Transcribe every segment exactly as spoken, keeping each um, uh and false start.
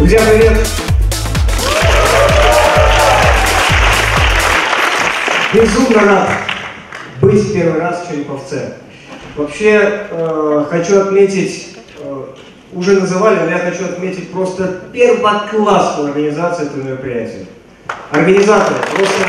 Друзья, привет! Безумно рад быть первый раз в Череповце. Вообще, э, хочу отметить, э, уже называли, но я хочу отметить просто первоклассную организацию этого мероприятия. Организаторы, просто...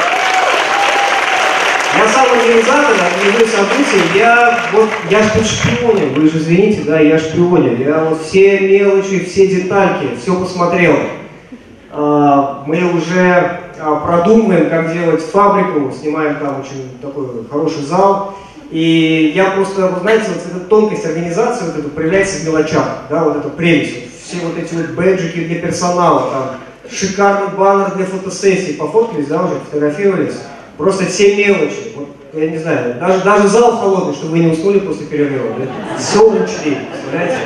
Я сам организатор, организую события, я, вот, я ж тут шпионил, вы же извините, да, я шпионил, я вот все мелочи, все детальки, все посмотрел. А, мы уже а, продумываем, как делать фабрику, снимаем там очень такой хороший зал. И я просто, вы знаете, вот эта тонкость организации вот это проявляется в мелочах, да, вот эта прелесть. Вот, все вот эти вот бэджики для персонала, там, шикарный баннер для фотосессий, пофоткались, да, уже фотографировались. Просто все мелочи, вот, я не знаю, даже, даже зал холодный, чтобы вы не уснули после перерыва, да? Все учли, представляете?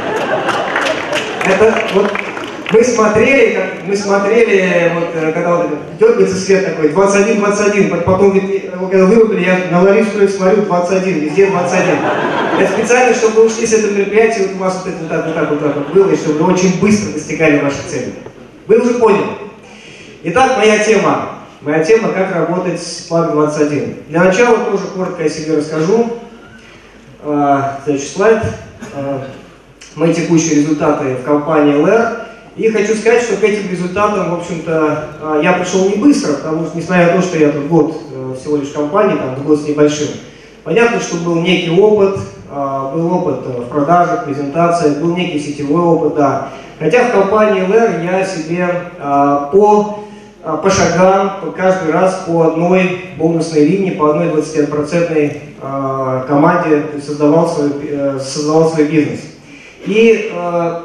Это вот мы смотрели, как, мы смотрели, вот, когда вот дергается свет такой, двадцать один, двадцать один, потом, когда вырубили, я на Ларису смотрю, двадцать один, везде двадцать один. Это специально, чтобы вы ушли с этого мероприятия, вот у вас вот это вот так, вот так, вот так вот было, и чтобы вы очень быстро достигали вашей цели. Вы уже поняли. Итак, моя тема. Моя тема – как работать с плаг двадцать один. Для начала тоже коротко о себе расскажу. Следующий слайд. Мои текущие результаты в компании эл эр. И хочу сказать, что к этим результатам, в общем-то, я пришел не быстро, потому что, несмотря на то, что я тут год всего лишь в компании, там, год с небольшим, понятно, что был некий опыт, был опыт в продажах, презентациях, был некий сетевой опыт, да. Хотя в компании эл эр я себе по... по шагам, каждый раз по одной бонусной линии, по одной двадцатипроцентной э, команде создавал свой, э, создавал свой бизнес. И э,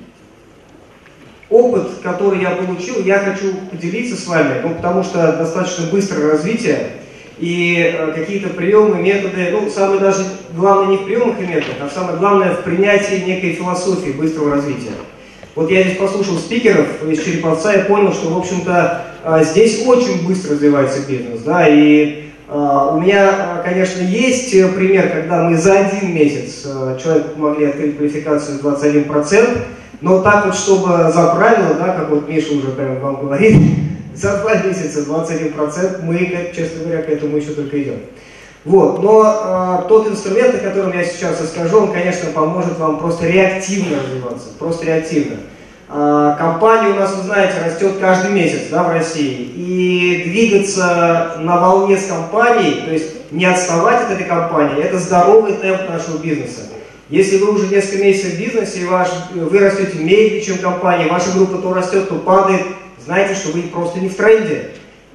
опыт, который я получил, я хочу поделиться с вами, ну, потому что достаточно быстрое развитие и э, какие-то приемы, методы, ну, самое даже главное не в приемах и методах, а самое главное в принятии некой философии быстрого развития. Вот я здесь послушал спикеров из Череповца и понял, что, в общем-то, здесь очень быстро развивается бизнес, да, и uh, у меня, конечно, есть пример, когда мы за один месяц uh, человеку помогли открыть квалификацию двадцать один процент, но так вот, чтобы за правило, да, как вот Миша уже прямо вам говорит, за два месяца двадцать один процент, мы, честно говоря, к этому еще только идем. Вот, но э, тот инструмент, о котором я сейчас расскажу, он, конечно, поможет вам просто реактивно развиваться, просто реактивно. Э, компания у нас, вы знаете, растет каждый месяц, да, в России, и двигаться на волне с компанией, то есть не отставать от этой компании, это здоровый темп нашего бизнеса. Если вы уже несколько месяцев в бизнесе, и ваш, вы растете медленнее, чем компания, ваша группа то растет, то падает, знаете, что вы просто не в тренде.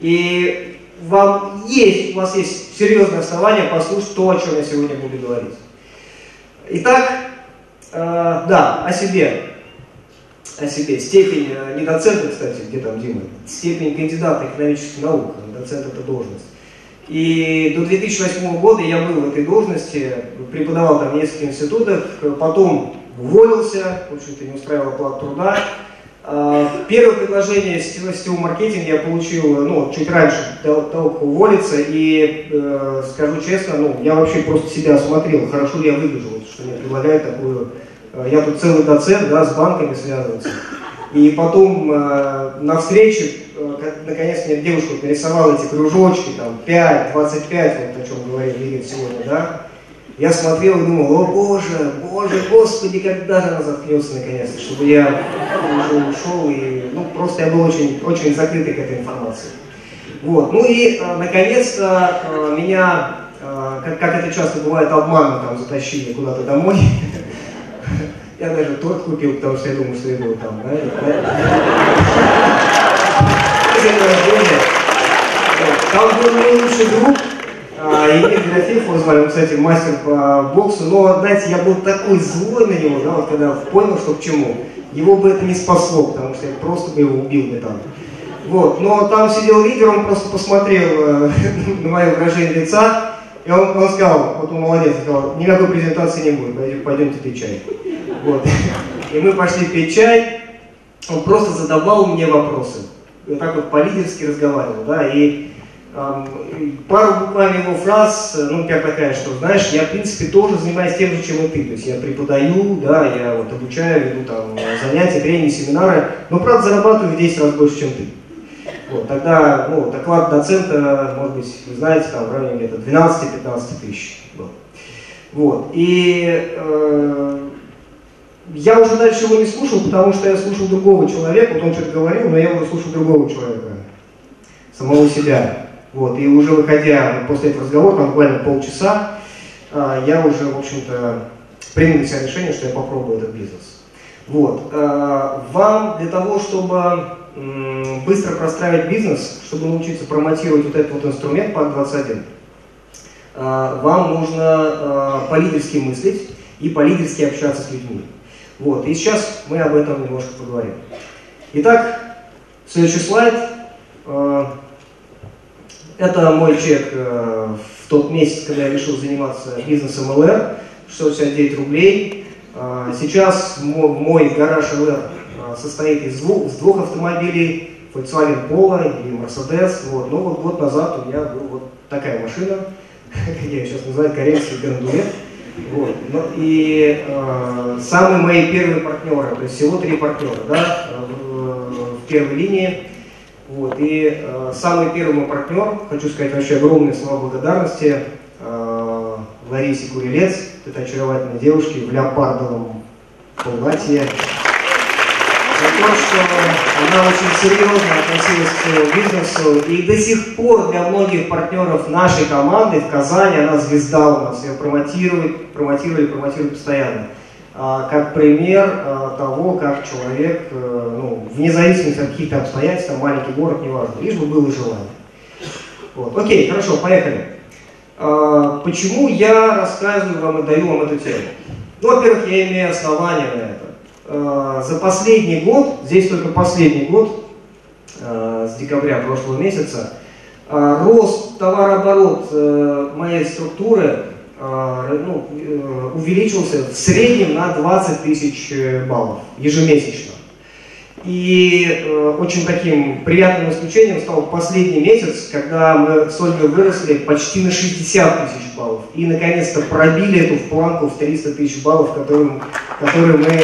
И вам есть, у вас есть серьезное основание послушать то, о чем я сегодня буду говорить. Итак, э, да, о себе. О себе. Степень, э, не доцента, кстати, где там Дима, степень кандидата экономических наук, доцент это должность. И до две тысячи восьмого года я был в этой должности, преподавал там в нескольких институтах, потом уволился, в общем-то не устраивал оплату труда. Первое предложение сетевого маркетинга я получил, ну, чуть раньше того, как уволиться, и э, скажу честно, ну, я вообще просто себя осмотрел, хорошо ли я выгляжу, что мне предлагают такую, э, я тут целый доцент, да, с банками связываться. И потом э, на встрече, э, наконец мне девушка нарисовала эти кружочки, там, пять, двадцать пять, вот о чем говорил Игорь сегодня, да. Я смотрел и думал, о боже, боже, господи, когда же она заткнется наконец-то, чтобы я уже ушел, и, ну, просто я был очень, очень закрытый к этой информации. Вот, ну и, э, наконец-то, э, меня, э, как, как это часто бывает, обманом там затащили куда-то домой. Я даже торт купил, потому что я думал, что я был там, да? Там был мой лучший друг, Игорь Графеев, его звали, он, кстати, мастер по боксу, но, знаете, я был такой злой на него, да, вот когда понял, что к чему. Его бы это не спасло, потому что я просто бы его убил бы там. Вот, но там сидел лидер, он просто посмотрел э, на мое выражение лица, и он, он сказал, вот он молодец, сказал, никакой презентации не будет, пойдемте пить чай. Вот. И мы пошли пить чай, он просто задавал мне вопросы, вот так вот по-лидерски разговаривал, да, и Пару буквально его фраз, ну, как такая, что, знаешь, я, в принципе, тоже занимаюсь тем же, чем и ты. То есть я преподаю, да, я вот обучаю, веду там занятия, тренинги, семинары, но, правда, зарабатываю в десять раз больше, чем ты. Вот, тогда, ну, доклад доцента, может быть, вы знаете, там, в районе где-то двенадцать-пятнадцать тысяч был. Вот, и э, я уже дальше его не слушал, потому что я слушал другого человека, вот он что-то говорил, но я уже слушал другого человека, самого себя. Вот, и уже выходя после этого разговора, там буквально полчаса, э, я уже, в общем-то, принял для себя решение, что я попробую этот бизнес. Вот, э, вам для того, чтобы быстро простраивать бизнес, чтобы научиться промотировать вот этот вот инструмент пак двадцать один, вам нужно по-лидерски мыслить и по-лидерски общаться с людьми. Вот. И сейчас мы об этом немножко поговорим. Итак, следующий слайд. Это мой чек в тот месяц, когда я решил заниматься бизнесом эл эр, шестьсот шестьдесят девять рублей. Сейчас мой гараж эл эр состоит из двух, из двух автомобилей, Volkswagen Polo и Mercedes. Вот. Но вот год назад у меня была вот такая машина, как я ее сейчас называю, корейский Грандулет. Вот. Ну, и э, самые мои первые партнеры, то есть всего три партнера, да, в, в первой линии. Вот. И э, самый первый мой партнер, хочу сказать вообще огромные слова благодарности, э, Ларисе Курилец, этой очаровательной девушке в леопардовом платье. За то, что она очень серьезно относилась к бизнесу, и до сих пор для многих партнеров нашей команды в Казани, она звезда у нас, ее промотируют, промотировали, промотируют постоянно. А, как пример а, того, как человек, а, ну, вне зависимости от каких-то обстоятельств, маленький город, неважно, лишь бы было желание. Вот. Окей, хорошо, поехали. А, почему я рассказываю вам и даю вам эту тему? Ну, во-первых, я имею основания на это. За последний год, здесь только последний год, с декабря прошлого месяца, рост товарооборот моей структуры ну, увеличился в среднем на двадцать тысяч баллов ежемесячно. И очень таким приятным исключением стал последний месяц, когда мы с Ольгой выросли почти на шестьдесят тысяч баллов. И наконец-то пробили эту планку в триста тысяч баллов, которую, которую мы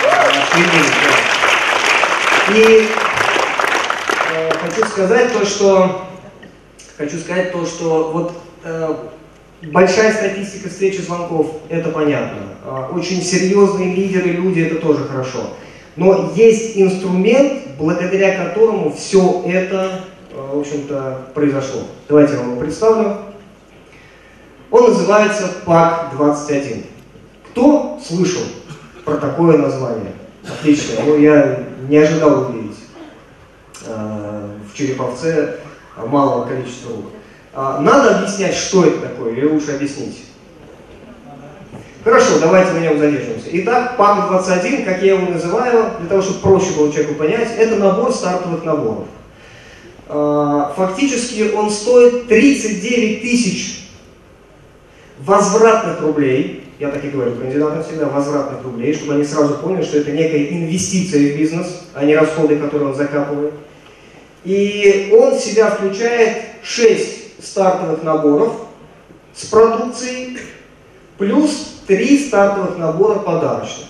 И э, хочу сказать то, что хочу сказать то, что вот э, большая статистика встречи звонков, это понятно. Э, очень серьезные лидеры, люди, это тоже хорошо. Но есть инструмент, благодаря которому все это, э, в общем-то, произошло. Давайте я вам его представлю. Он называется пак двадцать один. Кто слышал про такое название? Отлично, ну я не ожидал увидеть э, в Череповце малого количества рук. А, надо объяснять, что это такое, или лучше объяснить? Хорошо, давайте на нем задержимся. Итак, пак двадцать один, как я его называю, для того, чтобы проще было человеку понять, это набор стартовых наборов. А, фактически он стоит тридцать девять тысяч возвратных рублей. Я так и говорю кандидатам всегда, возвратных рублей, чтобы они сразу поняли, что это некая инвестиция в бизнес, а не расходы, которые он закапывает. И он в себя включает шесть стартовых наборов с продукцией, плюс три стартовых набора подарочных.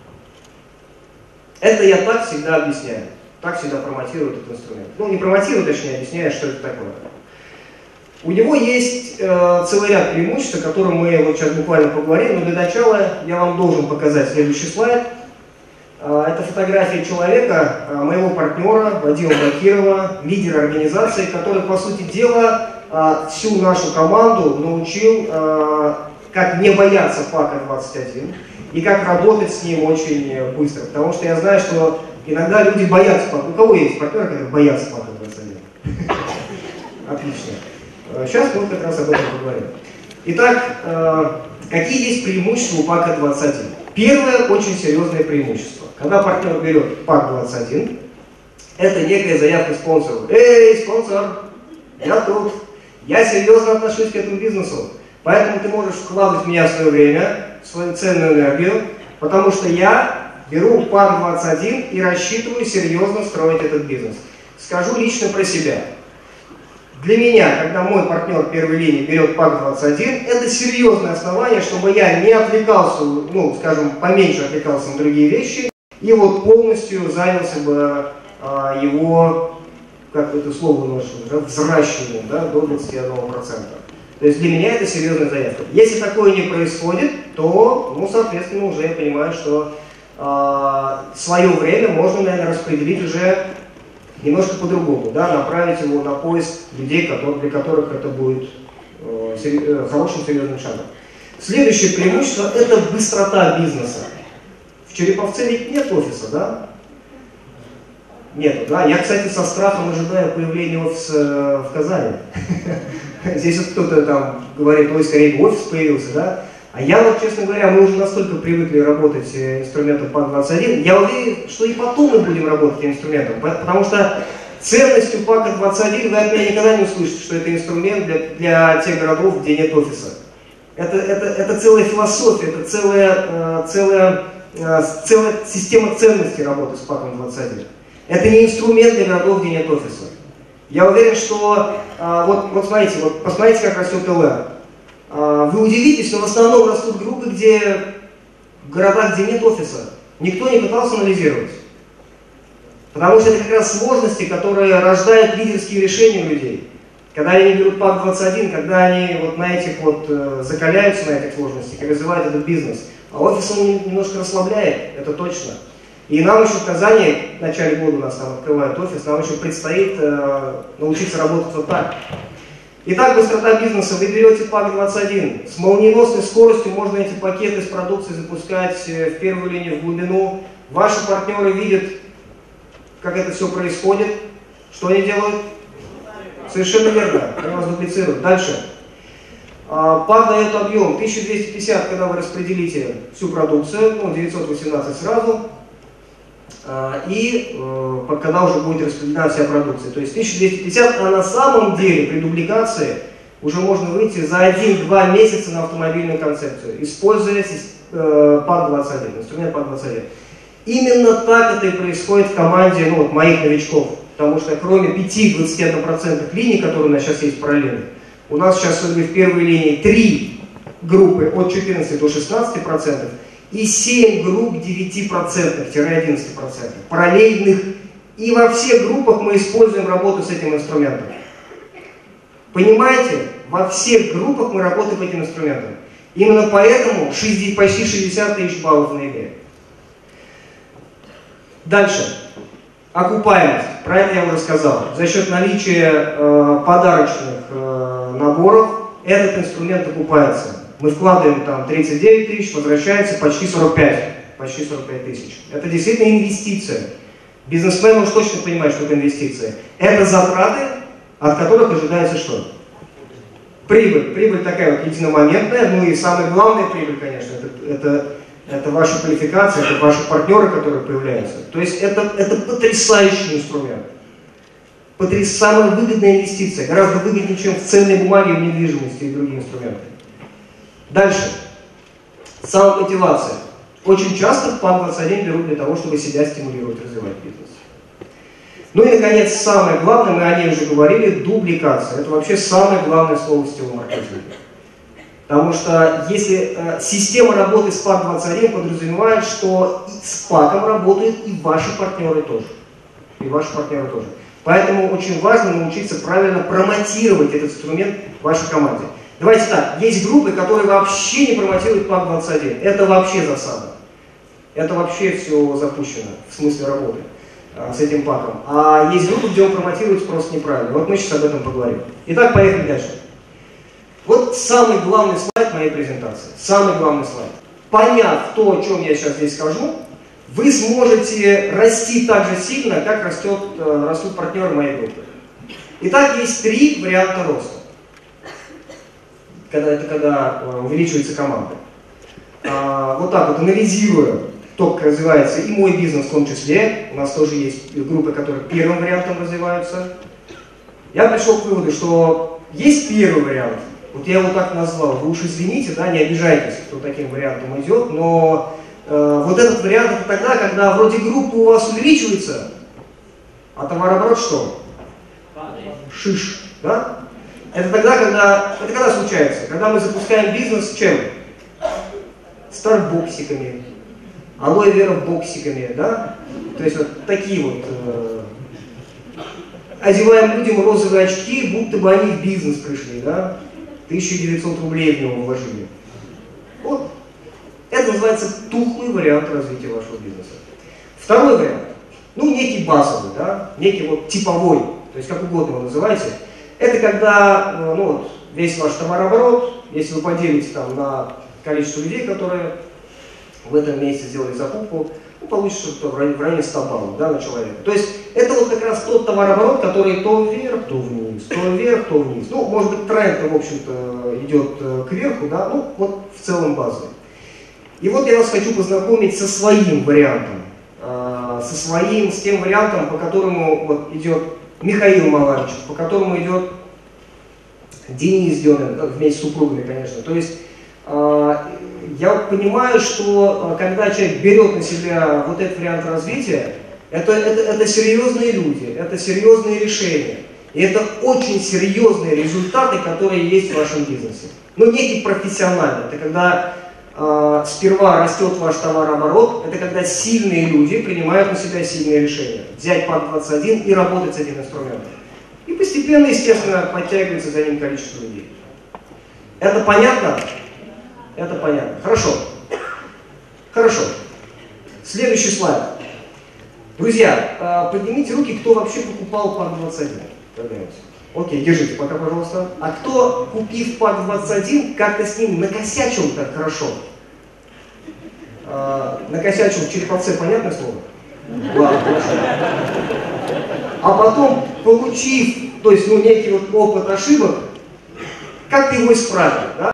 Это я так всегда объясняю, так всегда промотирую этот инструмент. Ну, не промотирую, точнее, объясняю, что это такое. У него есть э, целый ряд преимуществ, о которых мы вот сейчас буквально поговорим, но для начала я вам должен показать следующий слайд. Э, это фотография человека, э, моего партнера Вадима Бакирова, лидера организации, который, по сути дела, э, всю нашу команду научил, э, как не бояться пака двадцать один и как работать с ним очень быстро. Потому что я знаю, что иногда люди боятся пака. У кого есть партнеры, которые боятся пака двадцать один? Отлично. Сейчас мы как раз об этом поговорим. Итак, э, какие есть преимущества у пака двадцать один? Первое, очень серьезное преимущество. Когда партнер берет пак двадцать один, это некая заявка спонсору. Эй, спонсор, я тут, я серьезно отношусь к этому бизнесу, поэтому ты можешь вкладывать в меня свое время, свою ценную энергию, потому что я беру пак двадцать один и рассчитываю серьезно строить этот бизнес. Скажу лично про себя. Для меня, когда мой партнер первой линии берет пак двадцать один, это серьезное основание, чтобы я не отвлекался, ну, скажем, поменьше отвлекался на другие вещи, и вот полностью занялся бы а, его, как это слово ношу, да, взращиванием, да, до двадцати одного процента. То есть для меня это серьезная заявка. Если такое не происходит, то, ну, соответственно, уже я понимаю, что э, свое время можно, наверное, распределить уже немножко по-другому, да, направить его на поиск людей, которые, для которых это будет э, сери хорошим серьезным шагом. Следующее преимущество – это быстрота бизнеса. В Череповце ведь нет офиса, да? Нету, да? Я, кстати, со страхом ожидаю появления офиса в Казани. Здесь вот кто-то там говорит, ой, скорее бы офис появился, да? А я вот, честно говоря, мы уже настолько привыкли работать инструментом пак двадцать один, я уверен, что и потом мы будем работать инструментом, потому что ценностью пака двадцать один вы от меня никогда не услышите, что это инструмент для, для тех городов, где нет офиса. Это, это, это целая философия, это целая, целая, целая система ценностей работы с паком двадцать один. Это не инструмент для городов, где нет офиса. Я уверен, что, а, вот, вот смотрите, вот посмотрите, как растет эл эр. А, вы удивитесь, но в основном растут группы, где в городах, где нет офиса. Никто не пытался анализировать. Потому что это как раз сложности, которые рождают лидерские решения у людей. Когда они берут пак двадцать один, когда они вот на этих вот э, закаляются на этих сложностях и развивают этот бизнес. А офис он немножко расслабляет, это точно. И нам еще в Казани, в начале года у нас там открывают офис, нам еще предстоит э, научиться работать вот так. Итак, быстрота бизнеса. Вы берете пак двадцать один, с молниеносной скоростью можно эти пакеты с продукцией запускать в первую линию, в глубину. Ваши партнеры видят, как это все происходит. Что они делают? Совершенно верно, они вас дублицируют. Дальше. Пак дает объем тысяча двести пятьдесят, когда вы распределите всю продукцию, ну, девятьсот восемнадцать сразу. И э, когда уже будет распределена вся продукция. То есть тысяча двести пятьдесят, а на самом деле при дубликации уже можно выйти за один-два месяца на автомобильную концепцию, используя э, пак двадцать один, инструмент пак двадцать один. Именно так это и происходит в команде, ну, вот, моих новичков. Потому что кроме пяти-двадцати одного процента линий, которые у нас сейчас есть параллельно, у нас сейчас в первой линии три группы от четырнадцати до шестнадцати процентов, и семь групп девяти процентов-одиннадцати процентов параллельных. И во всех группах мы используем работу с этим инструментом. Понимаете? Во всех группах мы работаем этим инструментом. Именно поэтому почти шестьдесят тысяч баллов на ЕГЭ. Дальше. Окупаемость. Про это я уже сказал. За счет наличия э, подарочных э, наборов этот инструмент окупается. Мы вкладываем там тридцать девять тысяч, возвращается почти сорок пять. Почти сорок пять тысяч. Это действительно инвестиция. Бизнесмен уж точно понимает, что это инвестиция. Это затраты, от которых ожидается что? Прибыль. Прибыль такая вот единомоментная. Ну и самая главная прибыль, конечно, это, это, это ваша квалификация, это ваши партнеры, которые появляются. То есть это, это потрясающий инструмент. Потряс... Самая выгодная инвестиция. Гораздо выгоднее, чем в ценной бумаге, в недвижимости и другие инструменты. Дальше. Самомотивация. Очень часто пак двадцать один берут для того, чтобы себя стимулировать, развивать бизнес. Ну и, наконец, самое главное, мы о ней уже говорили, дубликация. Это вообще самое главное слово в сетевом маркетинге. Потому что если э, система работы с пак двадцать один подразумевает, что и с паком работают и ваши партнеры тоже. И ваши партнеры тоже. Поэтому очень важно научиться правильно промотировать этот инструмент в вашей команде. Давайте так, есть группы, которые вообще не промотируют пак двадцать один. Это вообще засада. Это вообще все запущено, в смысле работы а, с этим паком. А есть группы, где он промотируется просто неправильно. Вот мы сейчас об этом поговорим. Итак, поехали дальше. Вот самый главный слайд моей презентации. Самый главный слайд. Поняв то, о чем я сейчас здесь скажу, вы сможете расти так же сильно, как растет, растут партнеры моей группы. Итак, есть три варианта роста. Когда это когда увеличивается команда. А, вот так вот, анализируя то, как развивается и мой бизнес в том числе, у нас тоже есть группы, которые первым вариантом развиваются, я пришел к выводу, что есть первый вариант, вот я его так назвал, вы уж извините, да, не обижайтесь, кто таким вариантом идет, но э, вот этот вариант это тогда, когда вроде группа у вас увеличивается, а товарооборот что? Шиш. Да? Это тогда, когда, это когда случается? Когда мы запускаем бизнес чем? Старбоксиками, алоэ вера боксиками, да? То есть вот такие вот, э, одеваем людям розовые очки, будто бы они в бизнес пришли, да? тысяча девятьсот рублей в него вложили. Вот. Это называется тухлый вариант развития вашего бизнеса. Второй вариант. Ну, некий базовый, да? Некий вот типовой, то есть как угодно его называйте. Это когда, ну, вот, весь ваш товарооборот, если вы поделите там на количество людей, которые в этом месяце сделали закупку, ну, получится что-то в районе ста баллов, да, на человека. То есть это вот как раз тот товарооборот, который то вверх, то вниз, то вверх, то вниз. Ну, может быть, тренд, в общем-то, идет кверху, да, ну, вот в целом базовый. И вот я вас хочу познакомить со своим вариантом, э, со своим, с тем вариантом, по которому вот идет Михаил Маланчев, по которому идет Денис Демин, вместе с супругами, конечно. То есть э, я понимаю, что э, когда человек берет на себя вот этот вариант развития, это, это, это серьезные люди, это серьезные решения. И это очень серьезные результаты, которые есть в вашем бизнесе. Ну, некий профессиональный. Это когда э, сперва растет ваш товарооборот, это когда сильные люди принимают на себя сильные решения. Взять пак двадцать один и работать с этим инструментом. И постепенно, естественно, подтягивается за ним количество людей. Это понятно? Это понятно. Хорошо. Хорошо. Следующий слайд. Друзья, поднимите руки, кто вообще покупал пак двадцать один. Окей, держите пока, пожалуйста. А кто, купив пак двадцать один, как-то с ним накосячил так хорошо? А, накосячил в череповце, понятное слово? Ладно, хорошо. А потом, получив, то есть, ну, некий вот опыт ошибок, как ты его исправил, да?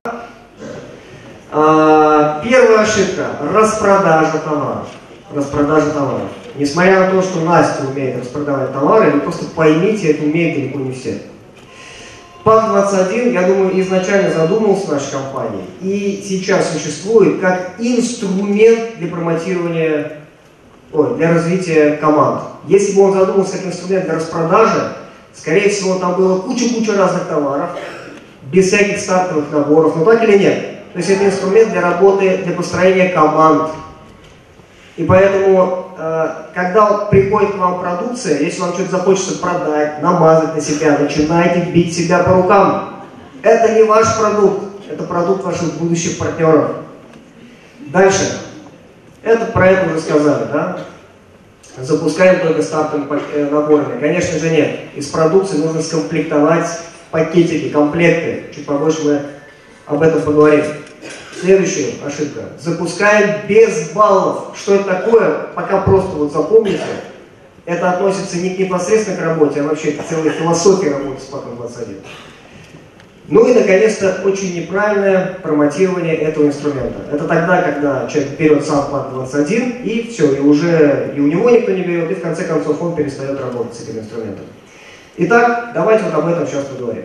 А, первая ошибка – распродажа товаров. Распродажа товаров. Несмотря на то, что Настя умеет распродавать товары, вы просто поймите, это умеют далеко не все. пак двадцать один, я думаю, изначально задумался нашей компанией и сейчас существует как инструмент для промотирования, ой, для развития команд. Если бы он задумался как инструмент для распродажи, скорее всего, там было куча-куча разных товаров, без всяких стартовых наборов, но так или нет. То есть это инструмент для работы, для построения команд. И поэтому, когда приходит к вам продукция, если вам что-то захочется продать, намазать на себя, начинайте бить себя по рукам. Это не ваш продукт, это продукт ваших будущих партнеров. Дальше. Это про это уже сказали, да? Запускаем только стартовыми наборами. Конечно же нет. Из продукции нужно скомплектовать пакетики, комплекты. Чуть побольше мы об этом поговорим. Следующая ошибка. Запускаем без баллов. Что это такое? Пока просто вот запомните. Это относится не непосредственно к работе, а вообще к целой философии работы с паком двадцать один. Ну и, наконец-то, очень неправильное промотирование этого инструмента. Это тогда, когда человек берет сам пак двадцать один, и все, и уже и у него никто не берет, и в конце концов он перестает работать с этим инструментом. Итак, давайте вот об этом сейчас поговорим.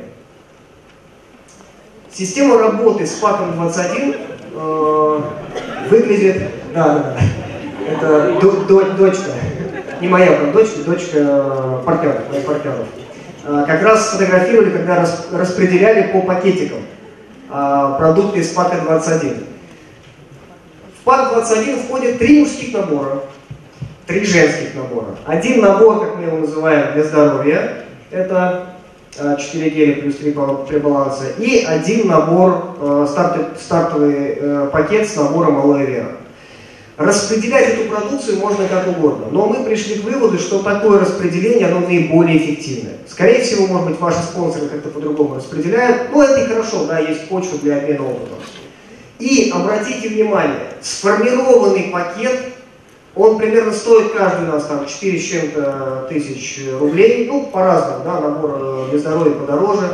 Система работы с паком двадцать один э, выглядит... Да, да, да. Это до, до, дочка. Не моя, правда, дочка, дочка партнеров, моих партнеров. Э, как раз сфотографировали, когда рас, распределяли по пакетикам э, продукты из пака двадцать один. В пак двадцать один входит три мужских набора, три женских набора. Один набор, как мы его называем, для здоровья. Это четыре геля плюс три пребаланса, и один набор, э, старт, стартовый э, пакет с набором алоэ вера. Распределять эту продукцию можно как угодно, но мы пришли к выводу, что такое распределение, оно наиболее эффективное. Скорее всего, может быть, ваши спонсоры как-то по-другому распределяют, но это и хорошо, да, есть почва для обмена опытом. И обратите внимание, сформированный пакет, он примерно стоит каждый у нас там четыре с чем-то тысяч рублей, ну, по-разному, да, набор для здоровья подороже.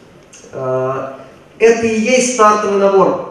Это и есть стартовый набор.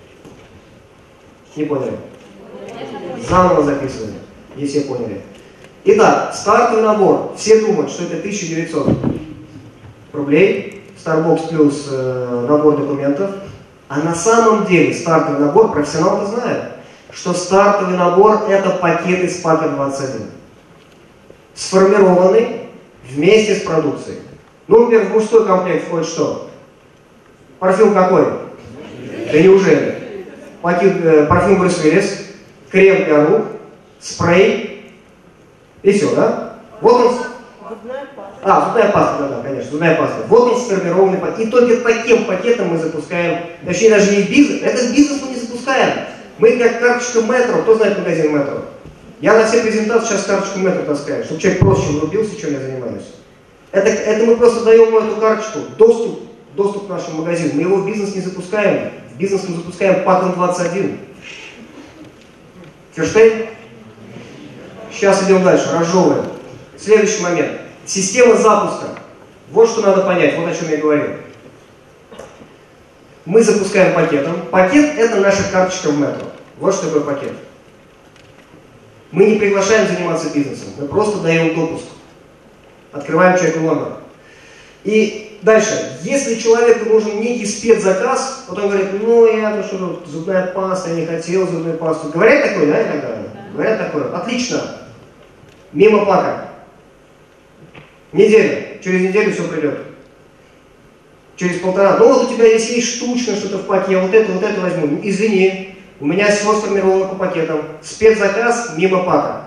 Не поняли? Заново записывали, если поняли. Итак, стартовый набор. Все думают, что это тысяча девятьсот рублей, Starbucks плюс э, набор документов. А на самом деле стартовый набор, профессионал-то знает, что стартовый набор это пакет из пака двадцать один. Сформированный вместе с продукцией. Ну, например, в мужской комплект входит что? Парфюм какой? Да неужели? Парфюм Брюс Уиллис, крем для рук, спрей и все, да? Вот он. А, зубная паста, да, да, конечно, зубная паста. Вот он сформированный пакет. И только таким пакетом мы запускаем, точнее даже не в бизнес, этот бизнес мы не запускаем. Мы как карточка Метро, кто знает магазин Метро? Я на все презентации сейчас карточку Метро таскаю, чтобы человек проще врубился, чем я занимаюсь. Это, это мы просто даем ему эту карточку, доступ, доступ к нашему магазину. Мы его в бизнес не запускаем, в бизнес мы запускаем паком двадцать один. Ферштейн? Сейчас идем дальше, разжевываем. Следующий момент. Система запуска. Вот что надо понять, вот о чем я говорил. Мы запускаем пакетом. Пакет – это наша карточка в Метро. Вот что такое пакет. Мы не приглашаем заниматься бизнесом, мы просто даем допуск. Открываем человеку номер. И дальше, если человеку нужен некий спецзаказ, вот он говорит, ну я ну что, зубная паста, я не хотел зубную пасту. Говорят такое, да, иногда? Говорят такое. Отлично. Мимо пака. Неделя. Через неделю все придет. Через полтора. Ну вот у тебя здесь есть штучно что-то в паке, я вот это, вот это возьму. Извини, у меня все сформировано по пакетам. Спецзаказ мимо пака.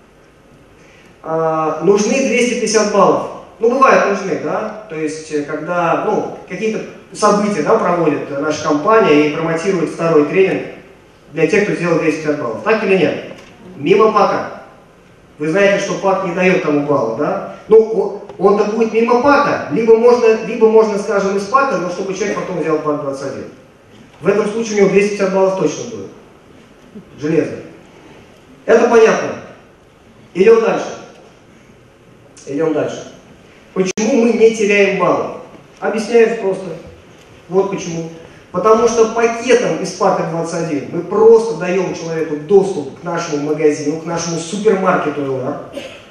А, нужны двести пятьдесят баллов. Ну, бывает нужны, да? То есть, когда, ну, какие-то события, да, проводит наша компания и промотирует второй тренинг для тех, кто сделал двести пятьдесят баллов. Так или нет? Мимо пака. Вы знаете, что пак не дает тому балла, да? Ну, он-то будет мимо пака, либо можно, либо можно, скажем, из пака, но чтобы человек потом взял пак двадцать один. В этом случае у него двести пятьдесят баллов точно будет. Железно. Это понятно. Идем дальше. Идем дальше. Почему мы не теряем баллы? Объясняю просто. Вот почему. Потому что пакетом из пака двадцать один мы просто даем человеку доступ к нашему магазину, к нашему супермаркету эл ар.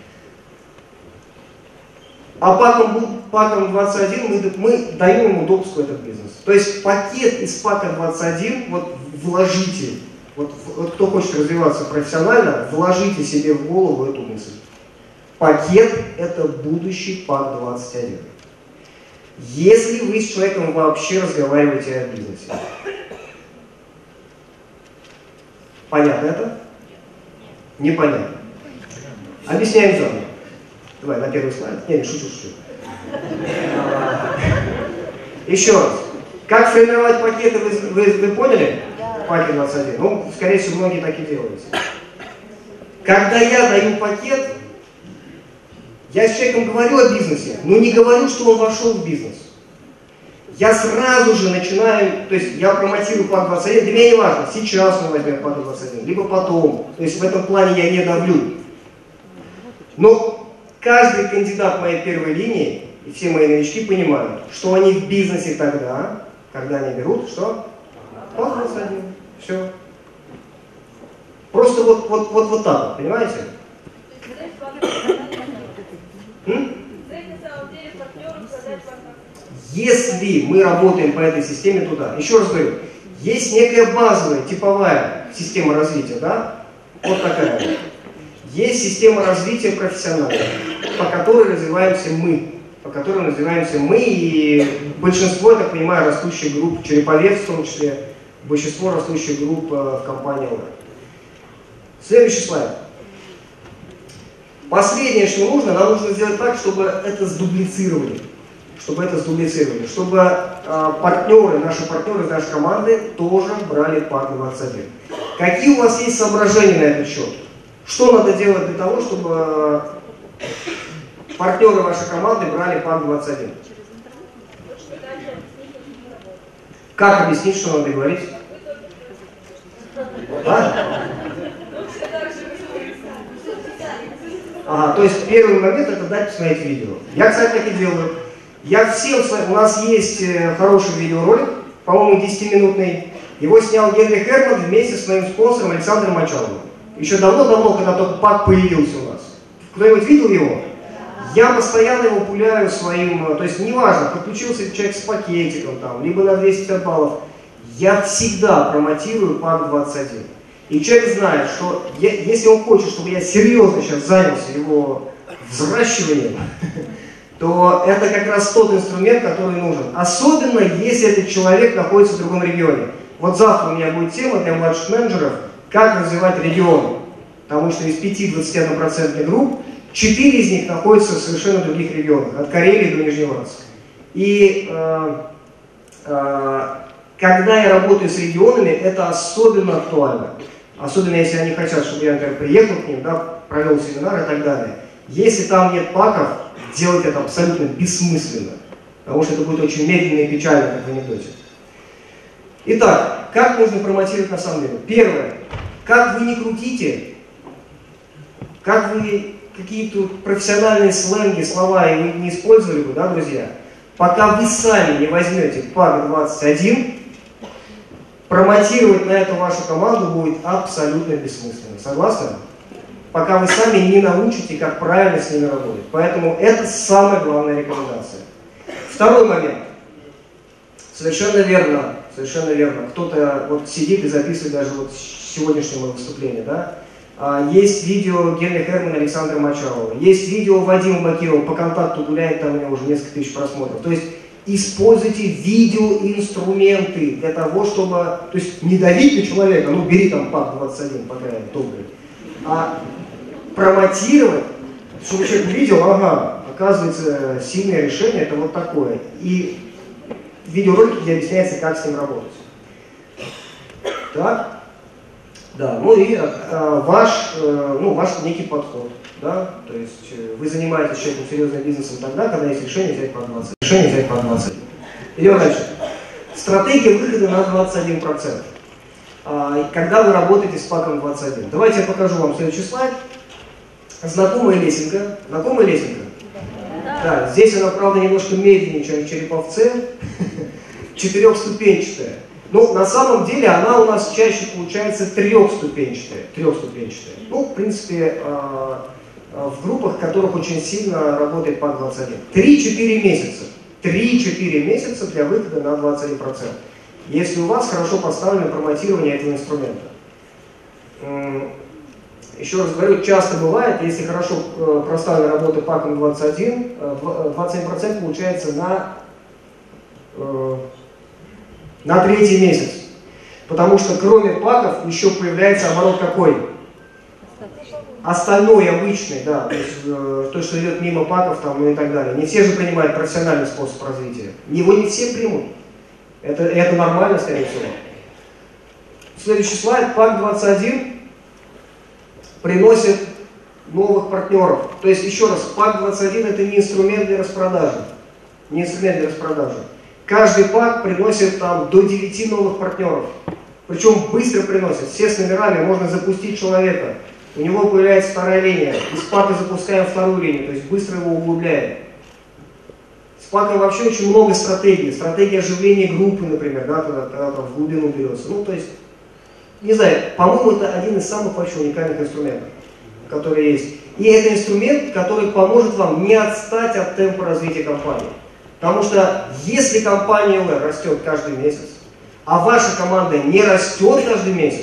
А паком, паком двадцать один мы, мы даем ему допуск в этот бизнес. То есть пакет из пака двадцать один, вот вложите, вот, вот кто хочет развиваться профессионально, вложите себе в голову эту мысль. Пакет – это будущий пак двадцать один. Если вы с человеком вообще разговариваете о бизнесе. Понятно это? Непонятно. Объясняем заново. Давай, на первый слайд. Не, не, шучу, шучу. Еще раз. Как формировать пакеты, вы, вы, вы поняли? В паке двадцать один. Ну, скорее всего, многие так и делают. Когда я даю пакет, я с человеком говорю о бизнесе, но не говорю, что он вошел в бизнес. Я сразу же начинаю, то есть я промотирую пак двадцать один, для меня не важно, сейчас он возьмет пак двадцать один, либо потом. То есть в этом плане я не давлю. Но каждый кандидат моей первой линии, и все мои новички понимают, что они в бизнесе тогда, когда они берут, что? пак двадцать один. Все. Просто вот, вот, вот, вот так, понимаете? Если мы работаем по этой системе туда, еще раз говорю, есть некая базовая, типовая система развития, да? Вот такая. Есть система развития профессиональная, по которой развиваемся мы, по которой развиваемся мы и большинство, я так понимаю, растущих групп, Череповец в том числе, большинство растущих групп в компании эл ар. Следующий слайд. Последнее, что нужно, нам нужно сделать так, чтобы это сдублицировали. Чтобы это сдублицировали. Чтобы э, партнеры, наши партнеры из нашей команды тоже брали пак двадцать один. Какие у вас есть соображения на этот счет? Что надо делать для того, чтобы партнеры вашей команды брали пак двадцать один? Как объяснить, что надо говорить? А? Ага, то есть первый момент это дать посмотреть видео. Я, кстати, так и делаю. Я всем, у нас есть хороший видеоролик, по-моему, десятиминутный. Его снял Генри Херман вместе с моим спонсором Александром Мочаловым. Еще давно-давно, когда только пак появился у нас. Кто-нибудь видел его? Я постоянно его пуляю своим, то есть неважно, подключился человек с пакетиком, там, либо на двести пятьдесят баллов. Я всегда промотирую пак двадцать один. И человек знает, что я, если он хочет, чтобы я серьезно сейчас занялся его взращиванием, то это как раз тот инструмент, который нужен. Особенно, если этот человек находится в другом регионе. Вот завтра у меня будет тема для младших менеджеров, как развивать регион. Потому что из пяти двадцати одной процентных групп, четыре из них находятся в совершенно других регионах, от Карелии до Нижневартовска. И э, э, когда я работаю с регионами, это особенно актуально. Особенно если они хотят, чтобы я, например, приехал к ним, да, провел семинар и так далее. Если там нет паков, делать это абсолютно бессмысленно. Потому что это будет очень медленно и печально, как в анекдоте. Итак, как нужно промотировать на самом деле? Первое. Как вы не крутите, как вы какие-то профессиональные сленги, слова и вы не использовали бы, да, друзья, пока вы сами не возьмете пак двадцать один, промотировать на эту вашу команду будет абсолютно бессмысленно. Согласны? Пока вы сами не научите, как правильно с ними работать. Поэтому это самая главная рекомендация. Второй момент. Совершенно верно, совершенно верно. Кто-то вот сидит и записывает даже вот сегодняшнее выступление, да? Есть видео Генри Хермана и Александра Мочалова. Есть видео Вадима Бакирова, по контакту гуляет, там у него уже несколько тысяч просмотров. То есть используйте видеоинструменты для того, чтобы... То есть не давить на человека, ну бери там пак двадцать один, пока я добрый. А промотировать, чтобы человек увидел, ага, оказывается, сильное решение это вот такое. И видеоролики, где объясняется, как с ним работать. Так? Да, ну и э, ваш, э, ну, ваш некий подход, да, то есть э, вы занимаетесь человеком серьезным бизнесом тогда, когда есть решение взять по двадцать. Решение взять по двадцать. Идем дальше. Стратегия выхода на двадцать один процент. А, когда вы работаете с паком двадцать один. Давайте я покажу вам следующий слайд. Знакомая лесенка. Знакомая лесенка? Да. Да, здесь она, правда, немножко медленнее, чем в Череповце. Четырехступенчатая. Ну, на самом деле, она у нас чаще получается трехступенчатая. Трехступенчатая. Ну, в принципе, в группах, в которых очень сильно работает пак двадцать один. три-четыре месяца. три-четыре месяца для выхода на двадцать один процент. Если у вас хорошо поставлено промотирование этого инструмента. Еще раз говорю, часто бывает, если хорошо проставлена работа паком двадцать один, двадцать один процент получается на... на третий месяц. Потому что кроме паков еще появляется оборот какой? Остальной, обычный, да, то есть э, то, что идет мимо паков там, ну и так далее. Не все же принимают профессиональный способ развития. Его не все примут. Это, это нормально, скорее всего. Следующий слайд. пак двадцать один приносит новых партнеров. То есть, еще раз, пак двадцать один это не инструмент для распродажи. Не инструмент для распродажи. Каждый пак приносит там до девяти новых партнеров. Причем быстро приносит. Все с номерами, можно запустить человека. У него появляется вторая линия. Из пака запускаем вторую линию, то есть быстро его углубляем. С паком вообще очень много стратегий. Стратегия оживления группы, например, да, когда, когда там в глубину берется. Ну, то есть, не знаю, по-моему, это один из самых вообще уникальных инструментов, которые есть. И это инструмент, который поможет вам не отстать от темпа развития компании. Потому что если компания растет каждый месяц, а ваша команда не растет каждый месяц,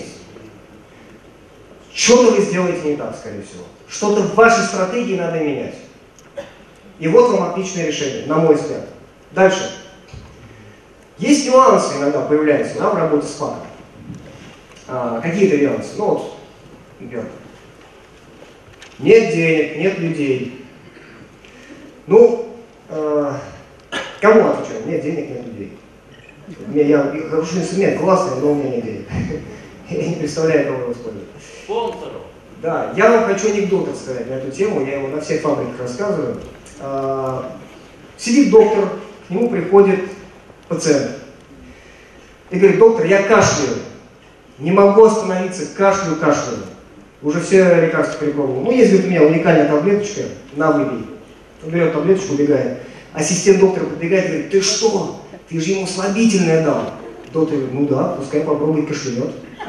что-то вы сделаете не так, скорее всего. Что-то в вашей стратегии надо менять. И вот вам отличное решение, на мой взгляд. Дальше. Есть нюансы иногда появляются, да, в работе с паком. А, какие-то нюансы. Ну вот, например, нет денег, нет людей. Ну, э, кому отвечаю? Нет денег, нет людей. Я хороший инструмент, классный, но у меня нет денег. Я не представляю, кого его использовать. Спонсоров. Да, я вам хочу анекдот рассказать на эту тему, я его на всех фабриках рассказываю. А, сидит доктор, к нему приходит пациент. И говорит: доктор, я кашляю, не могу остановиться, кашляю, кашляю. Уже все лекарства перепробовал. Ну, есть у меня уникальная таблеточка, на, выпей. Он берет таблеточку, убегает. Ассистент доктора подбегает и говорит: ты что? Ты же ему слабительное дал. Доктор говорит: ну да, пускай попробует, кашлянет.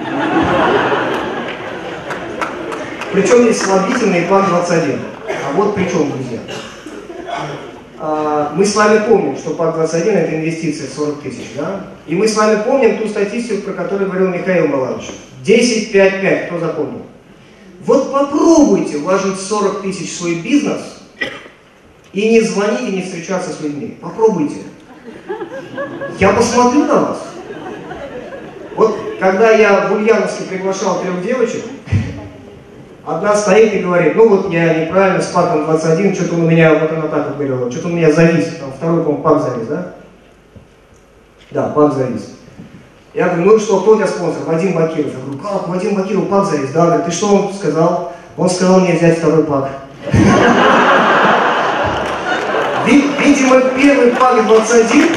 Причем есть слабительный пак двадцать один. А вот при чем, друзья? А, мы с вами помним, что пак двадцать один это инвестиция в сорок тысяч, да? И мы с вами помним ту статистику, про которую говорил Михаил Маланович. десять пять пять, кто запомнил? Вот попробуйте вложить сорок тысяч в свой бизнес и не звонить, и не встречаться с людьми. Попробуйте. Я посмотрю на вас. Вот когда я в Ульяновске приглашал трех девочек, одна стоит и говорит, ну вот я неправильно с паком двадцать один, что-то у меня, вот она так вот говорила, что-то у меня завис, там второй, по-моему, пак завис, да? Да, пак завис. Я говорю, ну что, кто у тебя спонсор? Вадим Бакиров. Я говорю, как, Вадим Бакиров, пак завис? Да, говорит, ты что он сказал? Он сказал мне взять второй пак. Видимо, первый пак двадцать один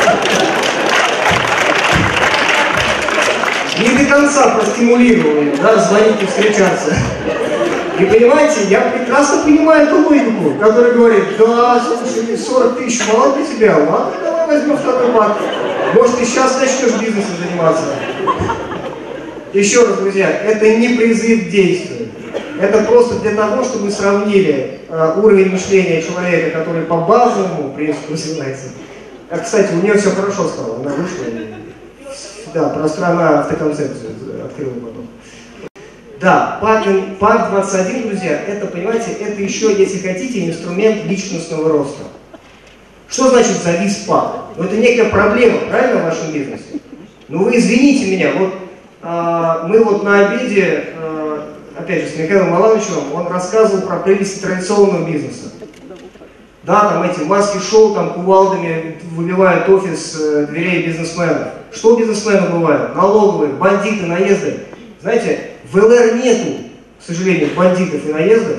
не до конца простимулировал ее, да, звонить и встречаться. И понимаете, я прекрасно понимаю эту логику, которая говорит, да, слушай, сорок тысяч мало для тебя, ладно, давай возьмем второй пак. Может, ты сейчас начнешь бизнесом заниматься. Еще раз, друзья, это не призыв к действию. Это просто для того, чтобы вы сравнили э, уровень мышления человека, который по базовому принципу развивается. А, кстати, у нее все хорошо стало, она вышла и... Да, пространная автоконцепцию открыла потом. Да, пак двадцать один, друзья, это, понимаете, это еще, если хотите, инструмент личностного роста. Что значит завис пак? Ну, это некая проблема, правильно, в вашем бизнесе? Ну, вы извините меня, вот а, мы вот на обеде, а, опять же, с Михаилом Малановичем, он рассказывал про прелести традиционного бизнеса. Да, там эти маски-шоу, там кувалдами выбивают офис э, дверей бизнесменов. Что у бизнесменов бывает? Налоговые, бандиты, наезды. Знаете, в эл эр нету, к сожалению, бандитов и наездов.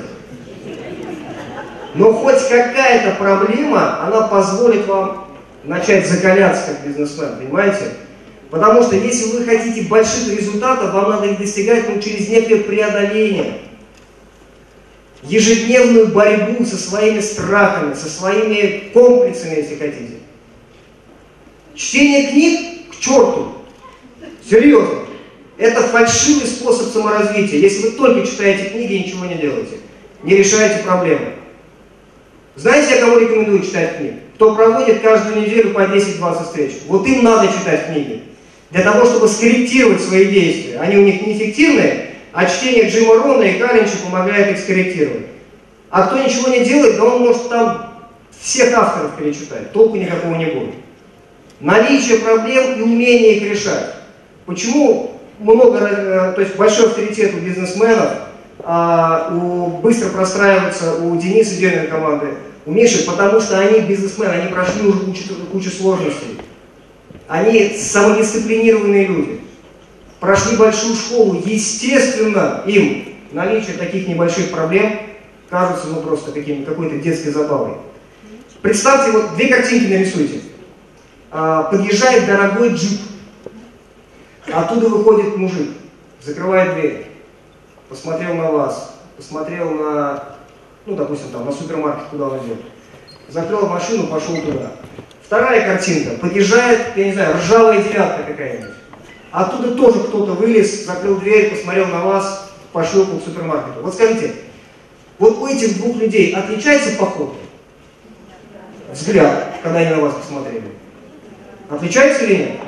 Но хоть какая-то проблема, она позволит вам начать закаляться как бизнесмен, понимаете? Потому что если вы хотите больших результатов, вам надо их достигать ну, через некое преодоление. Ежедневную борьбу со своими страхами, со своими комплексами, если хотите. Чтение книг к черту. Серьезно. Это фальшивый способ саморазвития. Если вы только читаете книги и ничего не делаете, не решаете проблемы. Знаете, я кому рекомендую читать книги? Кто проводит каждую неделю по десять-двадцать встреч. Вот им надо читать книги. Для того, чтобы скорректировать свои действия. Они у них неэффективные, а чтение Джима Рона и Каринча помогает их скорректировать. А кто ничего не делает, да он может там всех авторов перечитать. Толку никакого не будет. Наличие проблем и умение их решать. Почему много, то есть большой авторитет у бизнесменов, а у, быстро простраивается у Дениса Дельной команды, у Миши, потому что они бизнесмены, они прошли уже кучу, кучу сложностей. Они самодисциплинированные люди. Прошли большую школу, естественно, им наличие таких небольших проблем кажется ну просто какой-то детской забавой. Представьте, вот две картинки нарисуйте. А, подъезжает дорогой джип. Оттуда выходит мужик, закрывает дверь, посмотрел на вас, посмотрел на, ну, допустим, там, на супермаркет, куда он идет. Закрыл машину, пошел туда. Вторая картинка. Подъезжает, я не знаю, ржавая девятка какая-нибудь. Оттуда тоже кто-то вылез, закрыл дверь, посмотрел на вас, пошел к супермаркету. Вот скажите, вот у этих двух людей отличается походка? Взгляд, когда они на вас посмотрели. Отличается или нет?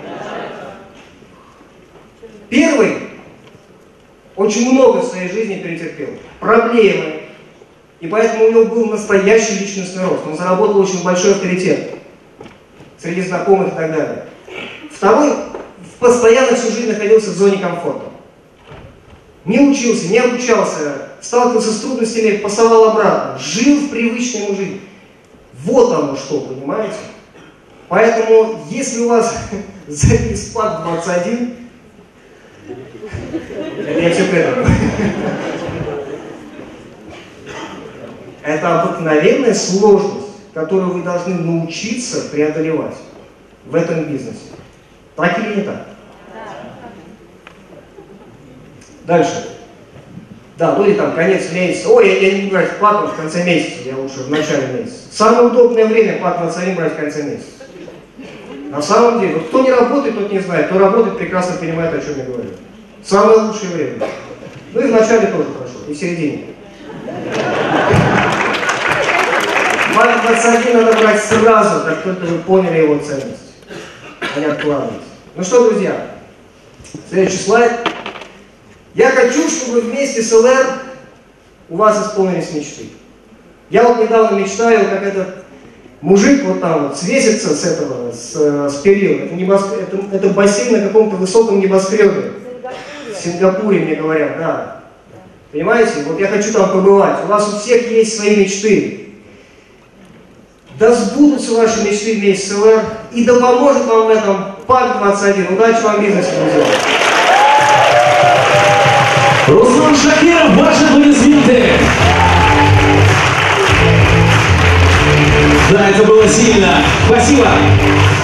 Первый очень много в своей жизни перетерпел. Проблемы. И поэтому у него был настоящий личностный рост. Он заработал очень большой авторитет среди знакомых и так далее. Второй постоянно всю жизнь находился в зоне комфорта. Не учился, не обучался, сталкивался с трудностями, пасовал обратно. Жил в привычной ему жизни. Вот оно что, понимаете? Поэтому, если у вас завис пак двадцать один, это я все к этому. Это обыкновенная сложность, которую вы должны научиться преодолевать в этом бизнесе. Так или не так? Дальше. Да, ну или там конец месяца. Ой, я, я не брать пак в конце месяца, я лучше в начале месяца. Самое удобное время пак двадцать один брать в конце месяца. На самом деле, вот кто не работает, тот не знает. Кто работает, прекрасно понимает, о чем я говорю. Самое лучшее время. Ну и в начале тоже хорошо, и в середине. пак двадцать один надо брать сразу, как только вы поняли его ценность, а не откладывать. Ну что, друзья, следующий слайд. Я хочу, чтобы вместе с эл эр у вас исполнились мечты. Я вот недавно мечтаю, как этот мужик вот там вот свесится с этого, с, с перил. Это, небоск... это, это бассейн на каком-то высоком небоскребе. В Сингапуре, мне говорят, да. Понимаете? Вот я хочу там побывать. У вас у всех есть свои мечты. Да сбудутся ваши мечты вместе с ЛР. И да поможет вам в этом ПАК двадцать один. Удачи вам в бизнесе, друзья. Руслан Шакиров, ваши аплодисменты. Да, это было сильно. Спасибо.